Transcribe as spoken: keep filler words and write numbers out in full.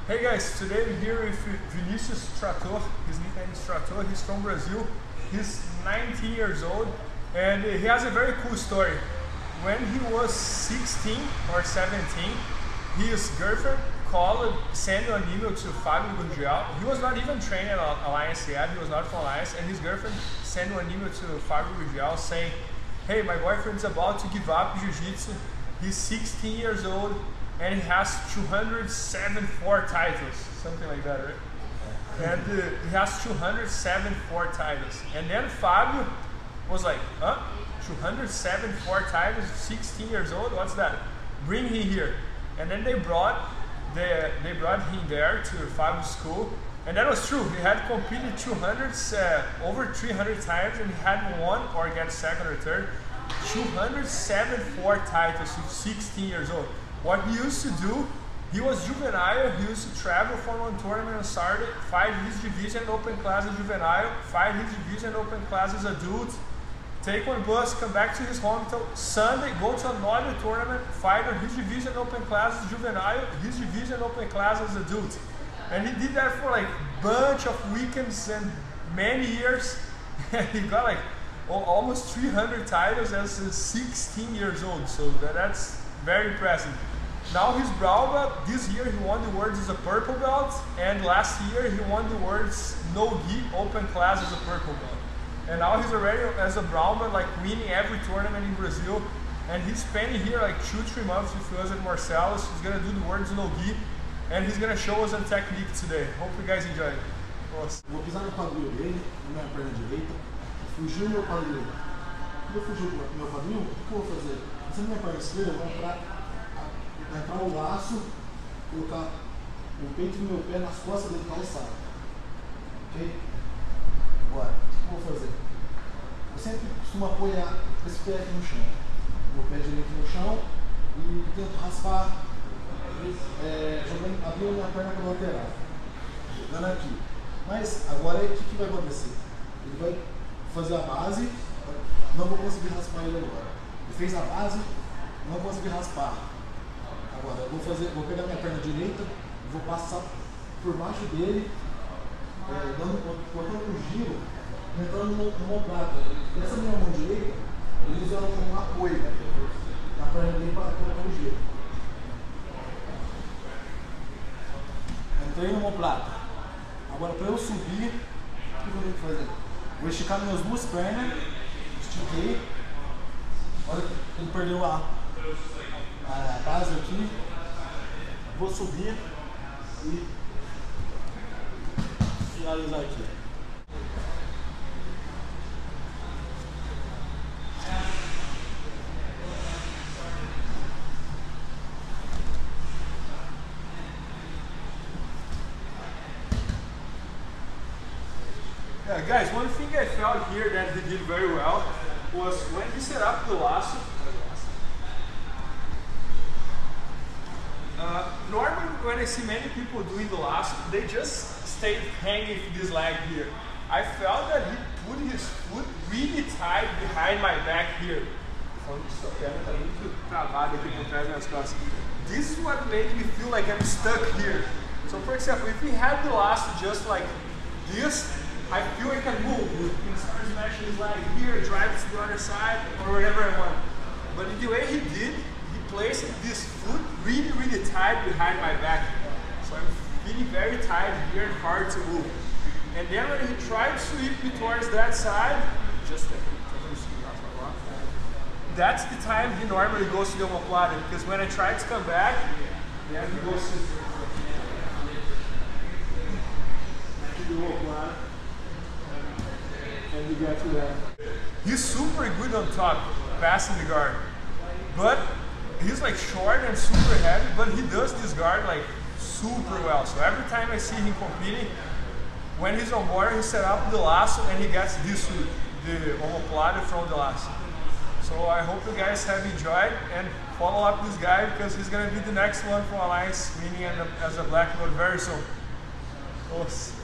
Hey guys, today we're here with Vinicius Trator. His nickname is Trator. He's from Brazil. He's nineteen years old and he has a very cool story. When he was sixteen or seventeen, his girlfriend called, sent an email to Fabio Gurgel. He was not even trained at Alliance yet, he was not from Alliance, and his girlfriend sent an email to Fabio Gurgel saying, hey, my boyfriend's about to give up Jiu-Jitsu. He's sixteen years old and he has two hundred seventy-four titles, something like that, right? And uh, he has two hundred seventy-four titles. And then Fabio was like, huh? two hundred seventy-four titles, sixteen years old, what's that? Bring him here. And then they brought the, they brought him there to Fabio's school. And that was true. He had competed two hundred, uh, over three hundred times and he had won or get second or third. two hundred seventy-four titles with sixteen years old. What he used to do, he was juvenile, he used to travel from one tournament on Saturday, fight his division open class as juvenile, fight his division open class as adult, take one bus, come back to his hometown, Sunday, go to another tournament, fight on his division open class as juvenile, his division open class as adult. And he did that for like a bunch of weekends and many years, and he got like almost three hundred titles as sixteen years old, so that, that's very impressive. Now his brown belt, this year he won the worlds as a purple belt, and last year he won the worlds no-gi open class as a purple belt. And now he's already as a brown belt, like winning every tournament in Brazil, and he's spending here like two, three months with us at Marcellus. He's gonna do the worlds no-gi, and he's gonna show us a technique today. Hope you guys enjoy it. Nossa. Vou pisar no quadril dele, na minha perna direita, fugir no meu quadril. Quando eu fugir no meu quadril, o que eu vou fazer? Essa minha perna esquerda, eu vou entrar, entrar o laço, colocar o peito do meu pé nas costas dele calçado. Ok? Agora, o que eu vou fazer? Eu sempre costumo apoiar esse pé aqui no chão. Meu pé direito no chão e tento raspar, é, jogando, abrindo minha perna para a lateral. Jogando aqui. Mas agora o que, que vai acontecer? Ele vai fazer a base, não vou conseguir raspar ele agora. Ele fez a base, não vou conseguir raspar. Agora eu vou fazer, vou pegar minha perna direita, vou passar por baixo dele, é, dando, colocando um giro, entrando no, no omoplata. Essa minha mão direita, ele usa um apoio na perna dele para colocar o giro. Entrei no omoplata. Agora para eu subir, o que eu vou ter que fazer? Vou esticar minhas duas pernas, estiquei. Olha que ele perdeu a, a base aqui. Vou subir e finalizar aqui. Yeah, guys, one thing I felt here that he did very well was when he set up the lasso. Uh, normally when I see many people doing the lasso, they just stay hanging with this leg here. I felt that he put his foot really tight behind my back here. This is what made me feel like I'm stuck here. So for example, if he had the lasso just like this, I feel I can move. You can start smashing his leg here, drive it to the other side, or wherever I want. But in the way he did, he placed this foot really, really tight behind my back. So I'm feeling very tight here and hard to move. And then when he tried to sweep me towards that side, just a, that's the time he normally goes to the omoplata, because when I try to come back, then he goes to the omoplata. And you get to that. He's super good on top, passing the guard. But he's like short and super heavy, but he does this guard like super well. So every time I see him competing, when he's on board, he set up the lasso and he gets this with the omoplata from the lasso. So I hope you guys have enjoyed and follow up this guy because he's gonna be the next one from Alliance, winning as a black belt very soon. Nossa.